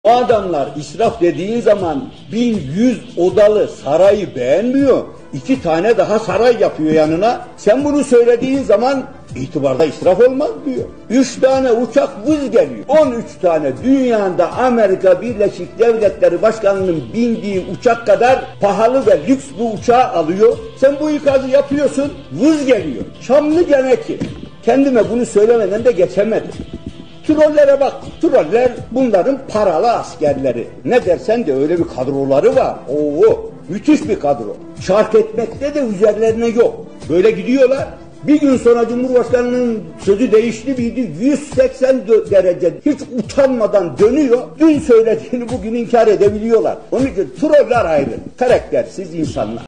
Adamlar israf dediğin zaman 1100 odalı sarayı beğenmiyor. 2 tane daha saray yapıyor yanına. Sen bunu söylediğin zaman itibarda israf olmaz diyor. 3 tane uçak vız geliyor. 13 tane dünyada Amerika Birleşik Devletleri Başkanı'nın bindiği uçak kadar pahalı ve lüks bu uçağı alıyor. Sen bu ikazı yapıyorsun, vız geliyor. Çamlıca'daki. Kendime bunu söylemeden de geçemedim. Trollere bak, troller bunların paralı askerleri. Ne dersen de öyle bir kadroları var. Oo, müthiş bir kadro. Şark etmekte de üzerlerine yok. Böyle gidiyorlar. Bir gün sonra Cumhurbaşkanı'nın sözü değişti miydi? 180 derece hiç utanmadan dönüyor. Dün söylediğini bugün inkar edebiliyorlar. Onun için troller ayrı, karaktersiz insanlar.